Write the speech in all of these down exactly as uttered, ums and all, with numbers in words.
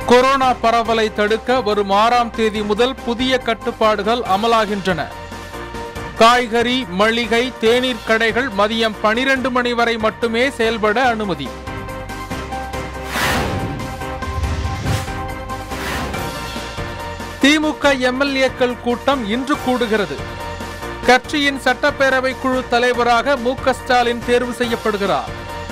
Corona பரவலை தடுக்க வரும் ஆறாம் தேதி முதல் புதிய கட்டுப்பாடுகள் அமலாகின்றன. காய்கறி, மளிகை, தேநீர் கடைகள் மதியம் பனிரெண்டு மணி வரை மட்டுமே செயல்பட அனுமதி. திமுக எம்எல்ஏக்கள் கூட்டம் இன்று கூடுகிறது. கட்சியின் சட்டப்பேரவை குழு தலைவராக மு க ஸ்டாலின் தேர்வு செய்யப்படுகிறார்.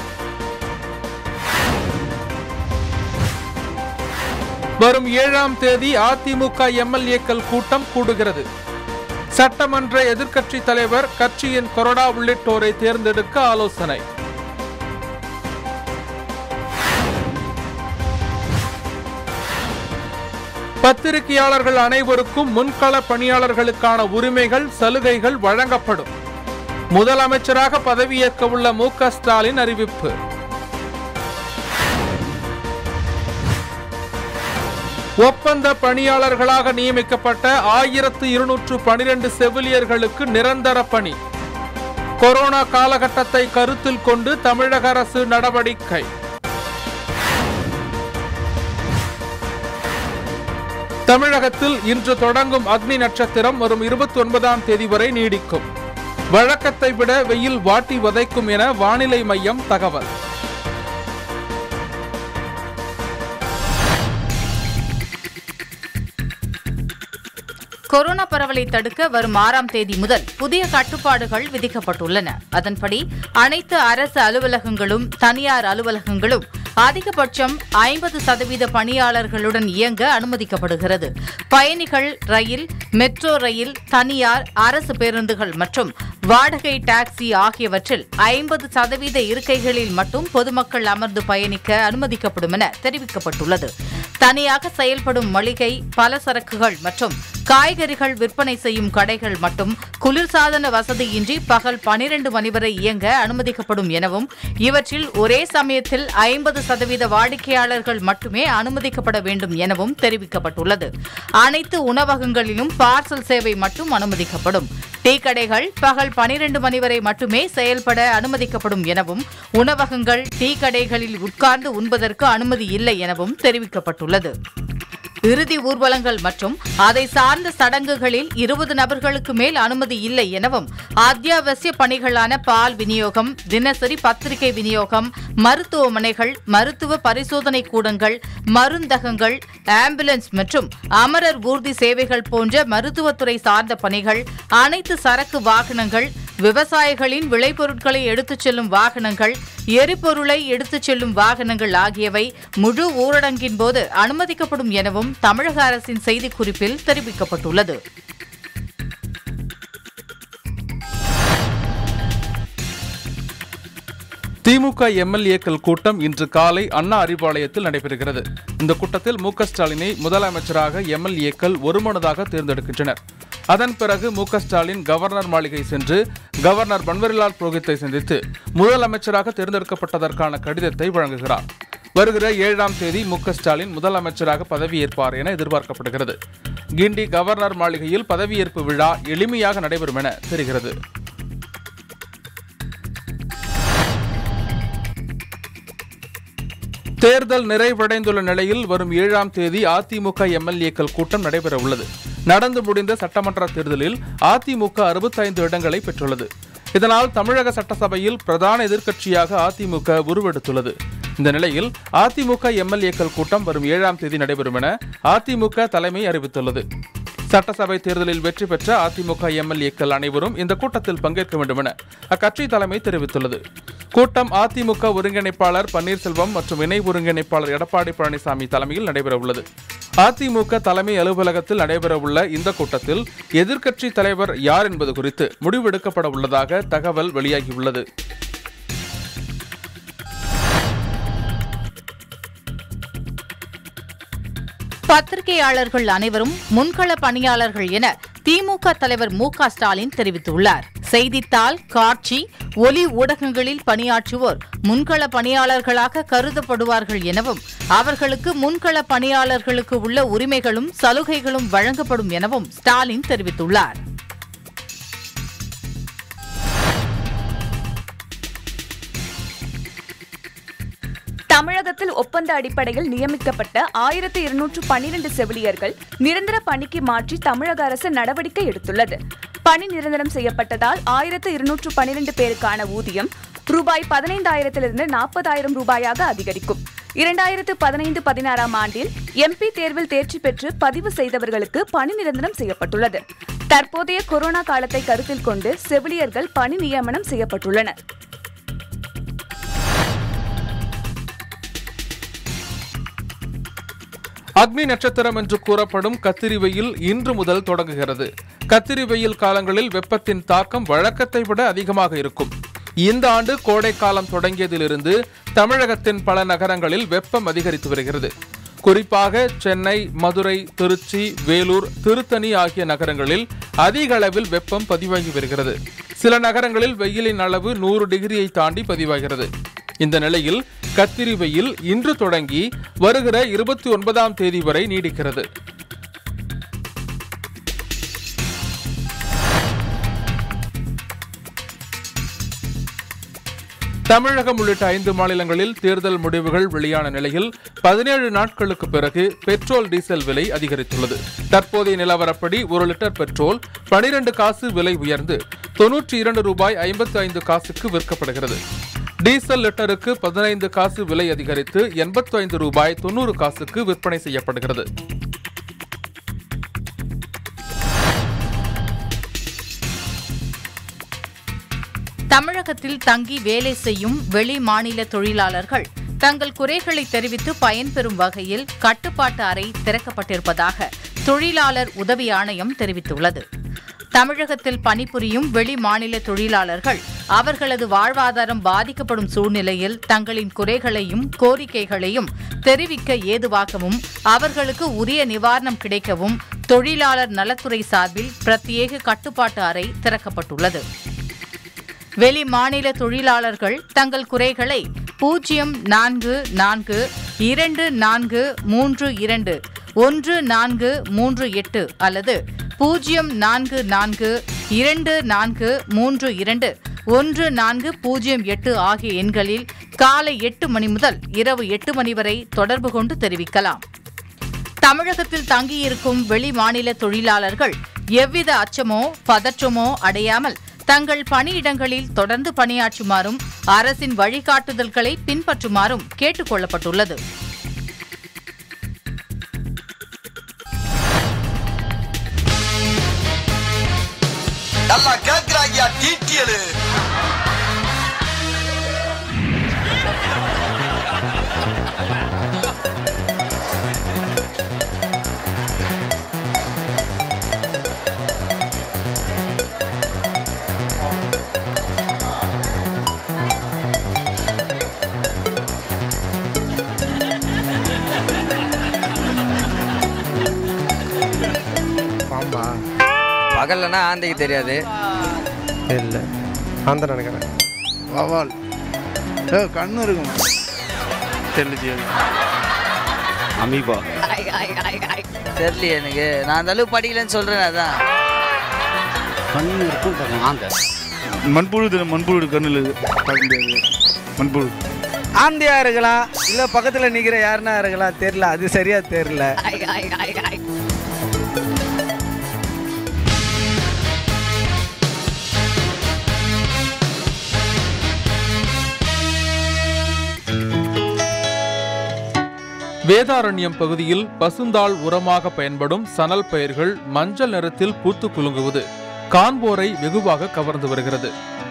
வரும் ஏழாம் தேதி அதிமுக எம்எல்ஏக்கள் கூட்டம் கூடுகிறது. சட்டமன்ற எதிர்க்கட்சி தலைவர், கட்சியின் கொறடா உள்ளிட்டோரை தேர்ந்தெடுக்க ஆலோசனை. பத்திரிகையாளர்கள் அனைவருக்கும் முன்கள பணியாளர்களுக்கான உரிமைகள், சலுகைகள் வழங்கப்படும். முதலமைச்சராக பதவியேற்க உள்ள மு க ஸ்டாலின் அறிவிப்பு. ஒப்பந்த பணியாளர்களாக நியமிக்கப்பட்ட ஆயிரத்து இருநூற்று பனிரெண்டு செவிலியர்களுக்கு நிரந்தர பணி. கொரோனா காலகட்டத்தை கருத்தில் கொண்டு தமிழக அரசு நடவடிக்கை. தமிழகத்தில் இன்று தொடங்கும் அக்னி நட்சத்திரம் வரும் இருபத்தி ஒன்பதாம் தேதி வரை நீடிக்கும். வழக்கத்தை விட வெயில் வாட்டி வதைக்கும் என வானிலை மையம் தகவல். கொரோனா பரவலை தடுக்க வரும் ஆறாம் தேதி முதல் புதிய கட்டுப்பாடுகள் விதிக்கப்பட்டுள்ளன. அதன்படி அனைத்து அரசு அலுவலகங்களும் தனியார் அலுவலகங்களும் அதிகபட்சம் ஐம்பது சதவீத பணியாளர்களுடன் இயங்க அனுமதிக்கப்படுகிறது. பயணிகள் ரயில், மெட்ரோ ரயில், தனியார், அரசு பேருந்துகள் மற்றும் வாடகை டாக்ஸி ஆகியவற்றில் ஐம்பது சதவீத இருக்கைகளில் மட்டும் பொதுமக்கள் அமர்ந்து பயணிக்க அனுமதிக்கப்படும் என தெரிவிக்கப்பட்டுள்ளது. தனியாக செயல்படும் மளிகை, பலசரக்குகள் மற்றும் காய்கறிகள் விற்பனை செய்யும் கடைகள் மட்டும் குளிர்சாதன வசதியின்றி பகல் பனிரெண்டு மணி வரை இயங்க அனுமதிக்கப்படும் எனவும், இவற்றில் ஒரே சமயத்தில் ஐம்பது சதவீத வாடிக்கையாளர்கள் மட்டுமே அனுமதிக்கப்பட வேண்டும் எனவும் தெரிவிக்கப்பட்டுள்ளது. அனைத்து உணவகங்களிலும் பார்சல் சேவை மட்டும் அனுமதிக்கப்படும். டீ கடைகள் பகல் பனிரெண்டு மணி வரை மட்டுமே செயல்பட அனுமதிக்கப்படும் எனவும், உணவகங்கள், டீ கடைகளில் உட்கார்ந்து உண்பதற்கு அனுமதி இல்லை எனவும் தெரிவிக்கப்பட்டுள்ளது. இறுதி ஊர்வலங்கள் மற்றும் அதை சார்ந்த சடங்குகளில் இருபது நபர்களுக்கு மேல் அனுமதி இல்லை எனவும், அத்தியாவசிய பணிகளான பால் விநியோகம், தினசரி பத்திரிகை விநியோகம், மருத்துவமனைகள், மருத்துவ பரிசோதனை கூடங்கள், மருந்தகங்கள், ஆம்புலன்ஸ் மற்றும் அமரர் ஊர்தி சேவைகள் போன்ற மருத்துவத்துறை சார்ந்த பணிகள், அனைத்து சரக்கு வாகனங்கள், விவசாயிகளின் விளைபொருட்களை எடுத்துச் செல்லும் வாகனங்கள், எரிபொருளை எடுத்துச் செல்லும் வாகனங்கள் ஆகியவை முழு ஊரடங்கின் போது அனுமதிக்கப்படும் எனவும் தமிழக அரசின் செய்திக்குறிப்பில் தெரிவிக்கப்பட்டுள்ளது. திமுக எம்எல்ஏக்கள் கூட்டம் இன்று காலை அண்ணா அறிவாலயத்தில் நடைபெறுகிறது. இந்த கூட்டத்தில் மு க ஸ்டாலினை முதலமைச்சராக எம்எல்ஏக்கள் ஒருமனதாக தேர்ந்தெடுக்கின்றனர். அதன் பிறகு மு க ஸ்டாலின் கவர்னர் மாளிகை சென்று கவர்னர் பன்வாரிலால் புரோஹித்தை சந்தித்து முதலமைச்சராக தேர்ந்தெடுக்கப்பட்டதற்கான கடிதத்தை வழங்குகிறார். வருகிற ஏழாம் தேதி மு க ஸ்டாலின் முதலமைச்சராக பதவியேற்பார் என எதிர்பார்க்கப்படுகிறது. கிண்டி கவர்னர் மாளிகையில் பதவியேற்பு விழா எளிமையாக நடைபெறும் என தெரிகிறது. தேர்தல் நிறைவடைந்துள்ள நிலையில் வரும் ஏழாம் தேதி அதிமுக எம்எல்ஏக்கள் கூட்டம் நடைபெற உள்ளது. நடந்து முடிந்த சட்டமன்ற தேர்தலில் அதிமுக அறுபத்தைந்து இடங்களை பெற்றுள்ளது. இதனால் தமிழக சட்டசபையில் பிரதான எதிர்க்கட்சியாக அதிமுக உருவெடுத்துள்ளது. இந்த நிலையில் அதிமுக எம்எல்ஏக்கள் கூட்டம் வரும் ஏழாம் தேதி நடைபெறும் என அதிமுக தலைமை அறிவித்துள்ளது. சட்டசபை தேர்தலில் வெற்றி பெற்ற அதிமுக எம்எல்ஏக்கள் அனைவரும் இந்த கூட்டத்தில் பங்கேற்க வேண்டும் என அக்கட்சி தலைமை தெரிவித்துள்ளது. கூட்டம் அதிமுக ஒருங்கிணைப்பாளர் பன்னீர்செல்வம் மற்றும் இணை ஒருங்கிணைப்பாளர் எடப்பாடி பழனிசாமி தலைமையில் நடைபெறவுள்ளது. அதிமுக தலைமை அலுவலகத்தில் நடைபெறவுள்ள இந்த கூட்டத்தில் எதிர்க்கட்சி தலைவர் யார் என்பது குறித்து முடிவெடுக்கப்பட உள்ளதாக தகவல் வெளியாகியுள்ளது. பத்திரிகையாளர்கள் அனைவரும் முன்கள பணியாளர்கள் என திமுக தலைவர் மு க ஸ்டாலின் தெரிவித்துள்ளார். செய்தித்தாள், காட்சி, ஒலி ஊடகங்களில் பணியாற்றுவோர் முன்கள பணியாளர்களாக கருதப்படுவார்கள் எனவும், அவர்களுக்கு முன்கள பணியாளர்களுக்கு உள்ள உரிமைகளும் சலுகைகளும் வழங்கப்படும் எனவும் ஸ்டாலின் தெரிவித்துள்ளார். தமிழகத்தில் ஒப்பந்த அடிப்படையில் நியமிக்கப்பட்ட ஆயிரத்தி இருநூற்று பன்னிரண்டு செவிலியர்கள் நிரந்தர பணிக்கு மாற்றி தமிழக அரசு நடவடிக்கை எடுத்துள்ளது. பணி நிரந்தரம் செய்யப்பட்டதால் ஆயிரத்து இருநூற்று பன்னிரண்டு பேருக்கான ஊதியம் ரூபாய் பதினைந்தாயிரத்திலிருந்து நாற்பதாயிரம் ரூபாயாக அதிகரிக்கும். இரண்டாயிரத்து பதினைந்து பதினாறாம் ஆண்டில் எம்பி தேர்வில் தேர்ச்சி பெற்று பதிவு செய்தவர்களுக்கு பணி நிரந்தரம் செய்யப்பட்டுள்ளது. தற்போதைய கொரோனா காலத்தை கருத்தில் கொண்டு செவிலியர்கள் பணி நியமனம் செய்யப்பட்டுள்ளனர். அக்னி நட்சத்திரம் என்று கூறப்படும் கத்திரி வெயில் இன்று முதல் தொடங்குகிறது. கத்திரி வெயில் காலங்களில் வெப்பத்தின் தாக்கம் வழக்கத்தை விட அதிகமாக இருக்கும். இந்த ஆண்டு கோடை காலம் தொடங்கியதிலிருந்து தமிழகத்தின் பல நகரங்களில் வெப்பம் அதிகரித்து வருகிறது. குறிப்பாக சென்னை, மதுரை, திருச்சி, வேலூர், திருத்தணி ஆகிய நகரங்களில் அதிக அளவில் வெப்பம் பதிவாகி வருகிறது. சில நகரங்களில் வெயிலின் அளவு நூறு டிகிரியை தாண்டி பதிவாகிறது. இந்த நிலையில் கத்திரி வெயில் இன்று தொடங்கி வருகிற இருபத்தி ஒன்பதாம் தேதி வரை நீடிக்கிறது. தமிழகம் உள்ளிட்ட ஐந்து மாநிலங்களில் தேர்தல் முடிவுகள் வெளியான நிலையில் பதினேழு நாட்களுக்கு பிறகு பெட்ரோல் டீசல் விலை அதிகரித்துள்ளது. தற்போதைய நிலவரப்படி ஒரு லிட்டர் பெட்ரோல் பனிரெண்டு காசு விலை உயர்ந்து தொன்னூற்றி இரண்டு ரூபாய் ஐம்பத்தி ஐந்து காசுக்கு விற்கப்படுகிறது. டீசல் லிட்டருக்கு பதினைந்து காசு விலை அதிகரித்து எண்பத்தி ஐந்து ரூபாய் தொன்னூறு காசுக்கு விற்பனை செய்யப்படுகிறது. தமிழகத்தில் தங்கி வேலை செய்யும் வெளி மாநில தொழிலாளர்கள் தங்கள் குறைகளை தெரிவித்து பயன்பெறும் வகையில் கட்டுப்பாட்டு அறை திறக்கப்பட்டிருப்பதாக தொழிலாளர் உதவி ஆணையம் தெரிவித்துள்ளது. தமிழகத்தில் பணிபுரியும் வெளி மாநில தொழிலாளர்கள் அவர்களது வாழ்வாதாரம் பாதிக்கப்படும் சூழ்நிலையில் தங்களின் குறைகளையும் கோரிக்கைகளையும் தெரிவிக்க ஏதுவாகவும் அவர்களுக்கு உரிய நிவாரணம் கிடைக்கவும் தொழிலாளர் நலத்துறை சார்பில் பிரத்யேக கட்டுப்பாட்டு அறை திறக்கப்பட்டுள்ளது. வெளி மாநில தொழிலாளர்கள் தங்கள் குறைகளை பூஜ்ஜியம் நான்கு நான்கு இரண்டு நான்கு மூன்று இரண்டு ஒன்று நான்கு மூன்று எட்டு அல்லது பூஜ்ஜியம் நான்கு நான்கு இரண்டு நான்கு மூன்று இரண்டு ஒன்று நான்கு பூஜ்ஜியம் எட்டு ஆகிய எண்களில் காலை எட்டு மணி முதல் இரவு எட்டு மணி வரை தொடர்பு கொண்டு தெரிவிக்கலாம். தமிழகத்தில் தங்கியிருக்கும் வெளி மாநில தொழிலாளர்கள் எவ்வித அச்சமோ பதற்றமோ அடையாமல் தங்கள் பணியிடங்களில் தொடர்ந்து பணியாற்றுமாறும் அரசின் வழிகாட்டுதல்களை பின்பற்றுமாறும் கேட்டுக் கொள்ளப்பட்டுள்ளது. பகல்லனா ஆந்தைக்கு தெரியாது. இல்லை ஆந்தை நினைக்கிறேன். வவால் கண்ணு இருக்கும். அமீபா தெரியலையே எனக்கு. நான் அந்த அளவுக்கு படிக்கலன்னு சொல்றேன். அதான் கண்ணு இருக்கும். ஆந்தை மண்புழு மண்புழு கண்ணில் பார்க்க முடியாது. மண்புழு ஆந்தையா இருக்கலாம், இல்லை பக்கத்தில் நிற்கிற யாருன்னா இருக்கலாம். தெரியல, அது சரியா தெரியல. வேதாரண்யம் பகுதியில் பசுந்தாள் உரமாக பயன்படும் சணல் பயிர்கள் மஞ்சள் நிறத்தில் பூத்து குலுங்குவது காண்போரை வெகுவாக கவர்ந்து வருகிறது.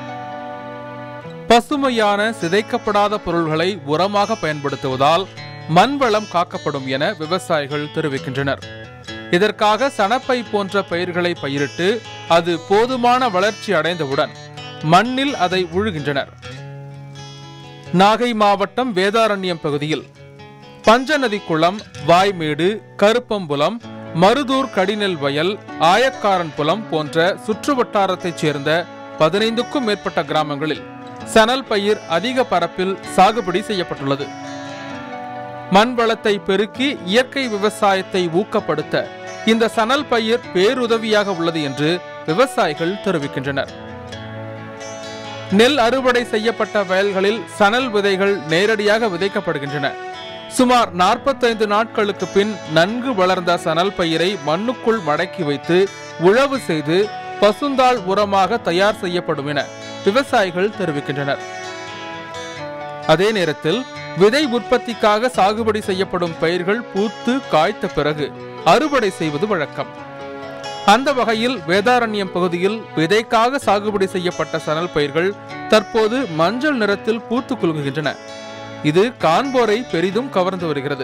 பசுமையான சிதைக்கப்படாத பொருள்களை உரமாக பயன்படுத்துவதால் மண்வளம் காக்கப்படும் என விவசாயிகள் தெரிவிக்கின்றனர். இதற்காக சணப்பை போன்ற பயிர்களை பயிரிட்டு அது போதுமான வளர்ச்சி அடைந்தவுடன் மண்ணில் அதை உழுகின்றனர். நாகை மாவட்டம் வேதாரண்யம் பகுதியில் பஞ்சநதி குளம், வாய்மேடு, கருப்பம்புலம், மருதூர் கடிநெல் வயல், ஆயக்காரன் புலம் போன்ற சுற்று வட்டாரத்தைச் சேர்ந்த பதினைந்துக்கும் மேற்பட்ட கிராமங்களில் சணல் பயிர் அதிக பரப்பில் சாகுபடி செய்யப்பட்டுள்ளது. மண் வளத்தை பெருக்கி இயற்கை விவசாயத்தை ஊக்கப்படுத்த இந்த சணல் பயிர் பேருதவியாக உள்ளது என்று விவசாயிகள் தெரிவிக்கின்றனர். நெல் அறுவடை செய்யப்பட்ட வயல்களில் சணல் விதைகள் நேரடியாக விதைக்கப்படுகின்றன. சுமார் நாற்பத்தைந்து நாட்களுக்கு பின் நன்கு வளர்ந்த சணல் பயிரை மண்ணுக்குள் மடக்கி வைத்து உழவு செய்து பசுந்தாள் உரமாக தயார் செய்யப்படும் என விவசாயிகள் தெரிவிக்கின்றனர். அதே நேரத்தில் விதை உற்பத்திக்காக சாகுபடி செய்யப்படும் பயிர்கள் பூத்து காய்த்த பிறகு அறுவடை செய்வது வழக்கம். அந்த வகையில் வேதாரண்யம் பகுதியில் விதைக்காக சாகுபடி செய்யப்பட்ட சணல் பயிர்கள் தற்போது மஞ்சள் நிறத்தில் பூத்து குலுங்குகின்றன. இது காண்போரை பெரிதும் கவர்ந்து வருகிறது.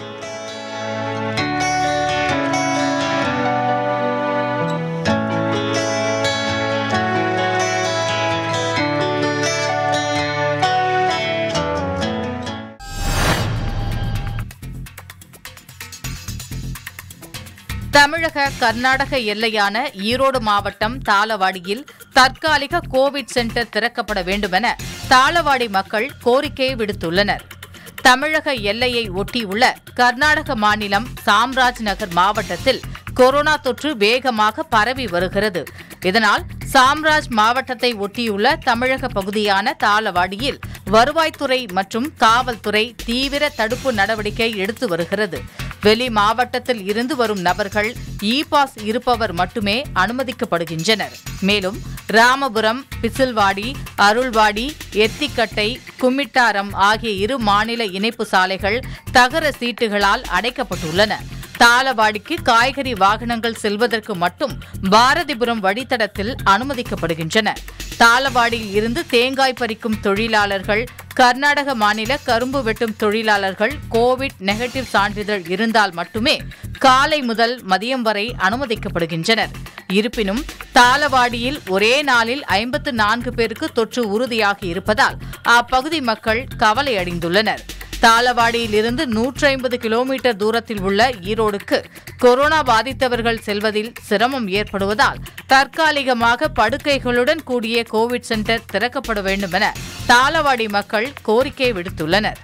தமிழக கர்நாடக எல்லையான ஈரோடு மாவட்டம் தாளவாடியில் தற்காலிக கோவிட் சென்டர் திறக்கப்பட வேண்டுமென தாளவாடி மக்கள் கோரிக்கை விடுத்துள்ளனர். தமிழக எல்லையை ஒட்டியுள்ள கர்நாடக மாநிலம் சாம்ராஜ் நகர் மாவட்டத்தில் கொரோனா தொற்று வேகமாக பரவி வருகிறது. இதனால் சாம்ராஜ் மாவட்டத்தை ஒட்டியுள்ள தமிழக பகுதியான தாளவாடியில் வருவாய்த்துறை மற்றும் காவல்துறை தீவிர தடுப்பு நடவடிக்கை எடுத்து வருகிறது. வெளி மாவட்டத்தில் இருந்து வரும் நபர்கள் இ பாஸ் இருப்பவர் மட்டுமே அனுமதிக்கப்படுகின்றனர். மேலும் ராமபுரம், பிசில்வாடி, அருள்வாடி, எத்திக்கட்டை, கும்மிட்டாரம் ஆகிய இரு மாநில இணைப்பு சாலைகள் தகர சீட்டுகளால் அடைக்கப்பட்டுள்ளன. தாளவாடிக்கு காய்கறி வாகனங்கள் செல்வதற்கு மட்டும் பாரதிபுரம் வழித்தடத்தில் அனுமதிக்கப்படுகின்றன. தாளவாடியில் இருந்து தேங்காய் பறிக்கும் தொழிலாளர்கள், கர்நாடக மாநில கரும்பு வெட்டும் தொழிலாளர்கள் கோவிட் நெகட்டிவ் சான்றிதழ் இருந்தால் மட்டுமே காலை முதல் மதியம் வரை அனுமதிக்கப்படுகின்றனர். இருப்பினும் தாளவாடியில் ஒரே நாளில் ஐம்பத்து நான்கு பேருக்கு தொற்று உறுதியாகி இருப்பதால் அப்பகுதி மக்கள் கவலையடைந்துள்ளனர். தாளவாடியில் இருந்து நூற்றி ஐம்பது கிலோமீட்டர் தூரத்தில் உள்ள ஈரோடுக்கு கொரோனா பாதித்தவர்கள் செல்வதில் சிரமம் ஏற்படுவதால் தற்காலிகமாக படுக்கைகளுடன் கூடிய கோவிட் சென்டர் திறக்கப்பட வேண்டும் என தாளவாடி மக்கள் கோரிக்கை விடுத்துள்ளனர்.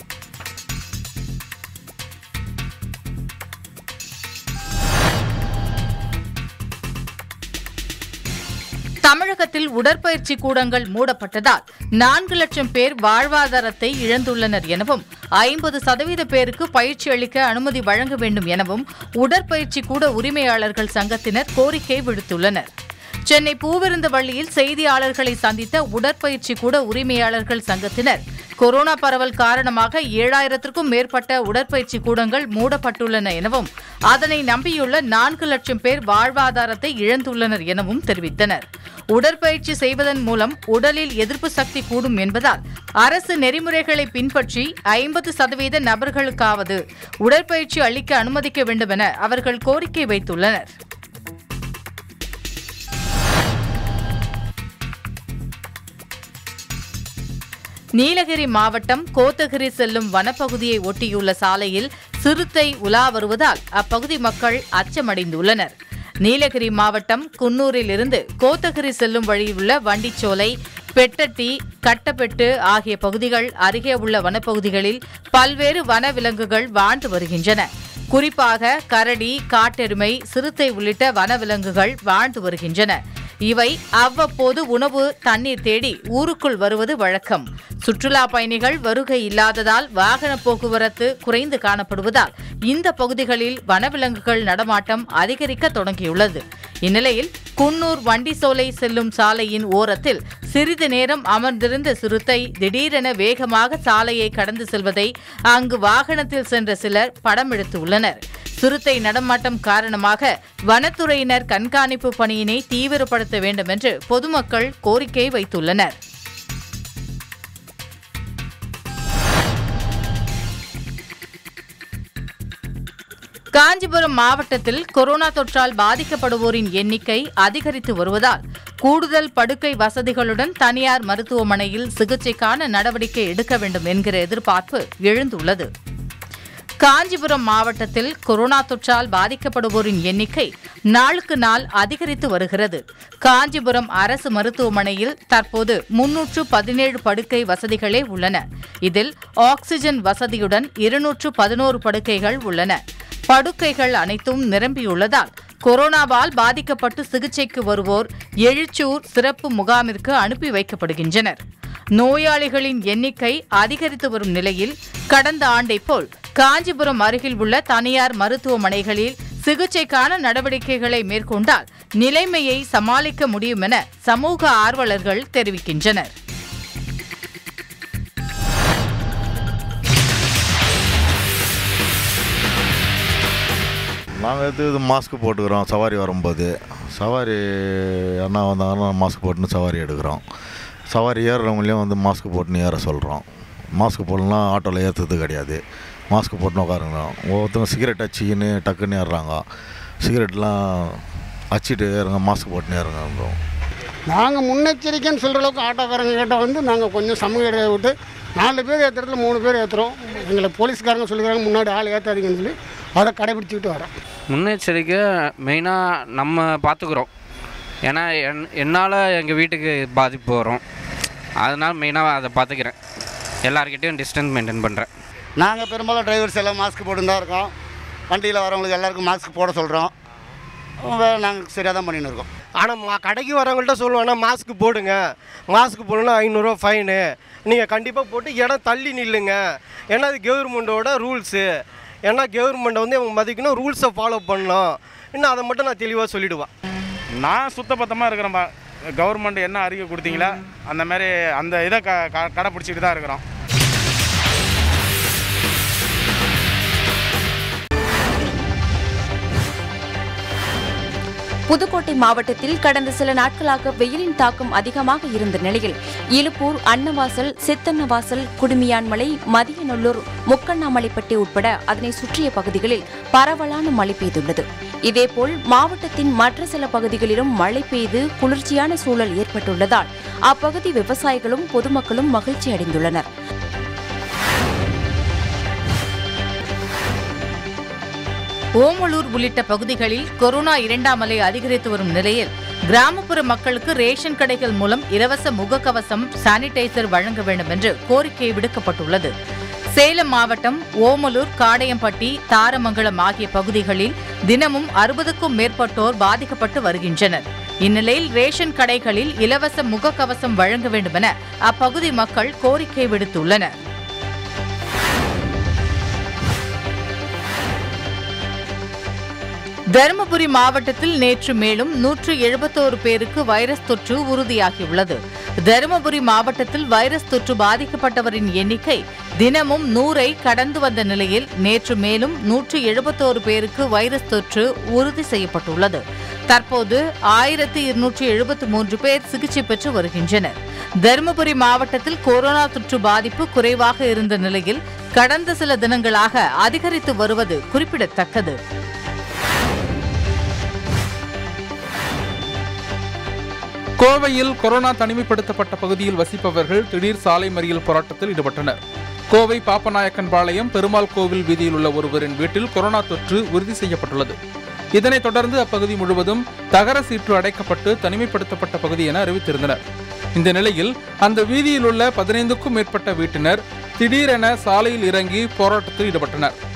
தமிழகத்தில் உடற்பயிற்சி கூடங்கள் மூடப்பட்டதால் நான்கு லட்சம் பேர் வாழ்வாதாரத்தை இழந்துள்ளனர் எனவும் ஐம்பது சதவீத பேருக்கு பயிற்சி அளிக்க அனுமதி வழங்க வேண்டும் எனவும் உடற்பயிற்சி கூட உரிமையாளர்கள் சங்கத்தினர் கோரிக்கை விடுத்துள்ளனர். சென்னை பூவிருந்தவள்ளியில் செய்தியாளர்களை சந்தித்த உடற்பயிற்சி கூட உரிமையாளர்கள் சங்கத்தினர் கொரோனா பரவல் காரணமாக ஏழாயிரத்திற்கும் மேற்பட்ட உடற்பயிற்சி கூடங்கள் மூடப்பட்டுள்ளன எனவும் அதனை நம்பியுள்ள நான்கு லட்சம் பேர் வாழ்வாதாரத்தை இழந்துள்ளனர் எனவும் தெரிவித்தனர். உடற்பயிற்சி செய்வதன் மூலம் உடலில் எதிர்ப்பு சக்தி கூடும் என்பதால் அரசு நெறிமுறைகளை பின்பற்றி ஐம்பது சதவீத நபர்களுக்காவது உடற்பயிற்சி அளிக்க அனுமதிக்க வேண்டும் என அவர்கள் கோரிக்கை வைத்துள்ளனர். நீலகிரி மாவட்டம் கோத்தகிரி செல்லும் வனப்பகுதியை ஒட்டியுள்ள சாலையில் சிறுத்தை உலா வருவதால் அப்பகுதி மக்கள் அச்சமடைந்துள்ளனர். நீலகிரி மாவட்டம் குன்னூரில் இருந்து கோத்தகிரி செல்லும் வழியில் உள்ள வண்டிச்சோலை, பெட்டட்டி, கட்டப்பெட்டு ஆகிய பகுதிகள் அருகே உள்ள வனப்பகுதிகளில் பல்வேறு வனவிலங்குகள் வாழ்ந்து வருகின்றன. குறிப்பாக கரடி, காட்டெருமை, சிறுத்தை உள்ளிட்ட வனவிலங்குகள் வாழ்ந்து வருகின்றன. இவை அவ்வப்போது உணவு, தண்ணீர் தேடி ஊருக்குள் வருவது வழக்கம். சுற்றுலா பயணிகள் வருகை இல்லாததால் வாகன போக்குவரத்து குறைந்து காணப்படுவதால் இந்த பகுதிகளில் வனவிலங்குகள் நடமாட்டம் அதிகரிக்க தொடங்கியுள்ளது. இந்நிலையில் குன்னூர் வண்டிசோலை செல்லும் சாலையின் ஓரத்தில் சிறிது நேரம் அமர்ந்திருந்த சிறுத்தை திடீரென வேகமாக சாலையை கடந்து செல்வதை அங்கு வாகனத்தில் சென்ற சிலர் படம் எடுத்துள்ளனர். சிறுத்தை நடமாட்டம் காரணமாக வனத்துறையினர் கண்காணிப்பு பணியினை தீவிரப்படுத்த வேண்டும் என்று பொதுமக்கள் கோரிக்கை வைத்துள்ளனர். காஞ்சிபுரம் மாவட்டத்தில் கொரோனா தொற்றால் பாதிக்கப்படுவோரின் எண்ணிக்கை அதிகரித்து வருவதால் கூடுதல் படுக்கை வசதிகளுடன் தனியார் மருத்துவமனையில் சிகிச்சைக்கான நடவடிக்கை எடுக்க வேண்டும் என்கிற எதிர்பார்ப்பு எழுந்துள்ளது. காஞ்சிபுரம் மாவட்டத்தில் கொரோனா தொற்றால் பாதிக்கப்படுவோரின் எண்ணிக்கை நாளுக்கு நாள் அதிகரித்து வருகிறது. காஞ்சிபுரம் அரசு மருத்துவமனையில் தற்போது முன்னூற்று பதினேழு படுக்கை வசதிகளே உள்ளன. இதில் ஆக்ஸிஜன் வசதியுடன் இருநூற்று பதினோரு படுக்கைகள் உள்ளன. படுக்கைகள் அனைத்தும் நிரம்பியுள்ளதால் கொரோனாவால் பாதிக்கப்பட்டு சிகிச்சைக்கு வருவோர் எழுச்சூர் சிறப்பு முகாமிற்கு அனுப்பி வைக்கப்படுகின்றனர். நோயாளிகளின் எண்ணிக்கை அதிகரித்து வரும் நிலையில் கடந்த ஆண்டை போல் காஞ்சிபுரம் அருகில் உள்ள தனியார் மருத்துவமனைகளில் சிகிச்சைக்கான நடவடிக்கைகளை மேற்கொண்டால் நிலைமையை சமாளிக்க முடியும் என சமூக ஆர்வலர்கள் தெரிவிக்கின்றனர். நாங்கள் இது இது மாஸ்க் போட்டுக்கிறோம். சவாரி வரும்போது சவாரி அண்ணா வந்தாங்கன்னா மாஸ்க் போட்டுன்னு சவாரி எடுக்கிறோம். சவாரி ஏறுறவங்களையும் வந்து மாஸ்க் போட்டுன்னு ஏற சொல்கிறோம். மாஸ்க் போடலன்னா ஆட்டோவில் ஏற்றுறது கிடையாது. மாஸ்க் போட்டுன்னு உட்காருங்கிறோம். ஒவ்வொருத்தவங்க சிகரெட் அச்சின்னு டக்குன்னு ஏறுறாங்க. சிகரெட்லாம் அச்சிட்டு ஏறுங்க, மாஸ்க் போட்டுன்னு ஏறுங்க. நாங்கள் முன்னெச்சரிக்கைன்னு சொல்கிற அளவுக்கு ஆட்டோக்காரங்க கிட்ட வந்து நாங்கள் கொஞ்சம் சமூக இடையை விட்டு நாலு பேர் ஏற்றுறதுல மூணு பேர் ஏற்றுறோம். எங்களை போலீஸ்காரங்க சொல்லிக்கிறாங்க முன்னாடி ஆள் ஏற்றாதீங்கன்னு சொல்லி அதை கடைபிடிச்சிக்கிட்டு வரோம். முன்னெச்சரிக்கை மெயினாக நம்ம பார்த்துக்குறோம். ஏன்னா என் என்னால் எங்கள் வீட்டுக்கு பாதிப்பு வரும். அதனால் மெயினாக அதை பார்த்துக்கிறேன். எல்லாருக்கிட்டையும் டிஸ்டன்ஸ் மெயின்டைன் பண்ணுறேன். நாங்கள் பெரும்பாலும் டிரைவர்ஸ் எல்லாம் மாஸ்க் போட்டு தான் இருக்கோம். வண்டியில் வரவங்களுக்கு எல்லாருக்கும் மாஸ்க் போட சொல்கிறோம். நாங்கள் சரியாக தான் பண்ணின்னு இருக்கோம். ஆனால் மா கடைக்கு வரவங்கள்ட்ட சொல்லுவோன்னா மாஸ்க் போடுங்க, மாஸ்க் போடணுன்னா ஐநூறுரூவா ஃபைனு, நீங்கள் கண்டிப்பாக போட்டு இடம் தள்ளி நில்லுங்க. ஏன்னா அது கவர்மெண்ட்டோட ரூல்ஸு. ஏன்னா கவர்மெண்ட்டை வந்து அவங்க மதிக்கணும், ரூல்ஸை ஃபாலோ பண்ணணும். இன்னும் அதை மட்டும் நான் தெளிவாக சொல்லிவிடுவேன். நான் சுத்தபத்தமாக இருக்கிறேன்ப்பா. கவர்மெண்ட் என்ன அறிக்கை கொடுத்தீங்களா அந்த மாதிரி அந்த இதை க கடைப்பிடிச்சிட்டு தான் இருக்கிறோம். புதுக்கோட்டை மாவட்டத்தில் கடந்த சில நாட்களாக வெயிலின் தாக்கம் அதிகமாக இருந்த நிலையில் இலுப்பூர், அன்னவாசல், சித்தன்னவாசல், குடுமியான்மலை, மதியநல்லூர், முக்கண்ணாமலைப்பட்டி உட்பட அதனை சுற்றிய பகுதிகளில் பரவலான மழை பெய்துள்ளது. இதேபோல் மாவட்டத்தின் மற்ற சில பகுதிகளிலும் மழை பெய்து குளிர்ச்சியான சூழல் ஏற்பட்டுள்ளதால் அப்பகுதி விவசாயிகளும் பொதுமக்களும் மகிழ்ச்சி அடைந்துள்ளனர். ஓமலூர் உள்ளிட்ட பகுதிகளில் கொரோனா இரண்டாம் அலை அதிகரித்து வரும் நிலையில் கிராமப்புற மக்களுக்கு ரேஷன் கடைகள் மூலம் இலவச முகக்கவசம், சானிடைசர் வழங்க வேண்டும் என்று கோரிக்கை விடுக்கப்பட்டுள்ளது. சேலம் மாவட்டம் ஓமலூர், காடையம்பட்டி, தாரமங்கலம் ஆகிய பகுதிகளில் தினமும் அறுபதுக்கும் மேற்பட்டோர் பாதிக்கப்பட்டு வருகின்றனர். இந்நிலையில் ரேஷன் கடைகளில் இலவச முகக்கவசம் வழங்க வேண்டும் என அப்பகுதி மக்கள் கோரிக்கை விடுத்துள்ளனர். தருமபுரி மாவட்டத்தில் நேற்று மேலும் நூற்று எழுபத்தோரு பேருக்கு வைரஸ் தொற்று உறுதியாகியுள்ளது. தருமபுரி மாவட்டத்தில் வைரஸ் தொற்று பாதிக்கப்பட்டவரின் எண்ணிக்கை தினமும் நூறை கடந்து வந்த நிலையில் நேற்று மேலும் நூற்று எழுபத்தோரு பேருக்கு வைரஸ் தொற்று உறுதி செய்யப்பட்டுள்ளது. தற்போது ஆயிரத்தி இருநூற்று எழுபத்தி மூன்று பேர் சிகிச்சை பெற்று வருகின்றனர். தருமபுரி மாவட்டத்தில் கொரோனா தொற்று பாதிப்பு குறைவாக இருந்த நிலையில் கடந்த சில தினங்களாக அதிகரித்து வருவது குறிப்பிடத்தக்கது. கோவையில் கொரோனா தனிமைப்படுத்தப்பட்ட பகுதியில் வசிப்பவர்கள் திடீர் சாலை மறியல் போராட்டத்தில் ஈடுபட்டனர். கோவை பாப்பநாயக்கன்பாளையம் பெருமாள் கோவில் வீதியில் உள்ள ஒருவரின் வீட்டில் கொரோனா தொற்று உறுதி செய்யப்பட்டுள்ளது. இதனைத் தொடர்ந்து அப்பகுதி முழுவதும் தகர சீற்று அடைக்கப்பட்டு தனிமைப்படுத்தப்பட்ட பகுதி என அறிவித்திருந்தனர். இந்த நிலையில் அந்த வீதியில் உள்ள பதினைந்துக்கும் மேற்பட்ட வீட்டினர் திடீரென சாலையில் இறங்கி போராட்டத்தில் ஈடுபட்டனர்.